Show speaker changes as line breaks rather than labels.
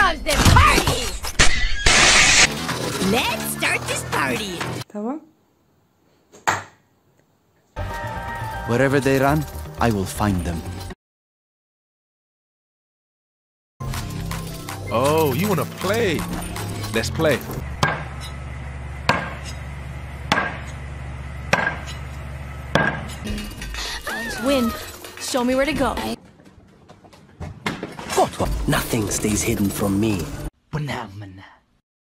comes the party. Let's start this party.
Tamam.
Wherever they run, I will find them.
Oh, you wanna play? Let's play.
Wind, show me where to go.
What? Nothing stays hidden from me.